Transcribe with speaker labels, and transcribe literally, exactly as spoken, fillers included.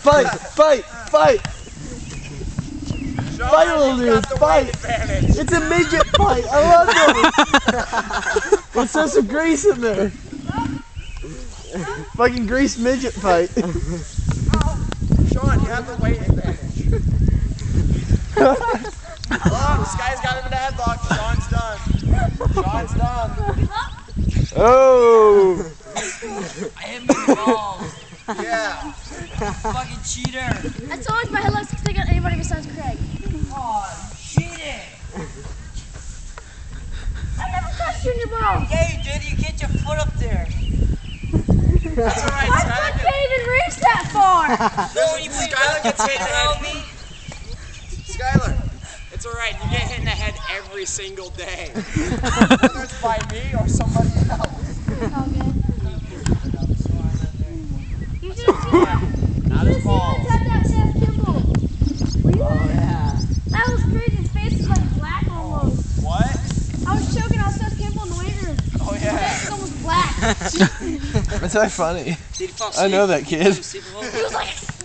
Speaker 1: Fight! Fight! Fight! Fight, little dude! Fight! It's a midget fight! I love this! Let's throw some grease in there! Fucking grease midget fight!
Speaker 2: Sean, you have the weight advantage. Oh, this guy's got him in a headlock. Sean's done. Sean's done.
Speaker 1: Oh!
Speaker 3: I hit my balls.
Speaker 2: Yeah.
Speaker 3: Fucking cheater.
Speaker 4: That's always my headlocks because they got anybody besides Craig.
Speaker 3: Oh, cheating.
Speaker 4: I never touched you in your balls.
Speaker 3: Yeah, you did. You get your foot up there.
Speaker 2: That's alright,
Speaker 4: My
Speaker 2: Skylar.
Speaker 4: foot can't even reach that far.
Speaker 3: So when you play
Speaker 2: Skylar gets hit in the
Speaker 3: around
Speaker 2: head.
Speaker 3: me.
Speaker 2: Skylar, it's alright. You get hit in the head every single day. Whether it's by me or somebody else.
Speaker 4: It's all good. You should have seen that.
Speaker 2: Not
Speaker 4: You
Speaker 2: his
Speaker 4: should have
Speaker 2: balls.
Speaker 4: seen that Seth Kimball. Were you there? That was crazy. His face was like black almost.
Speaker 2: What?
Speaker 4: I was choking on Seth Kimball in the weight room.
Speaker 2: Oh,
Speaker 4: His
Speaker 2: yeah.
Speaker 4: face was almost black.
Speaker 1: That's not funny.
Speaker 3: Did he fall
Speaker 1: I know that kid.
Speaker 3: asleep?
Speaker 4: He was like...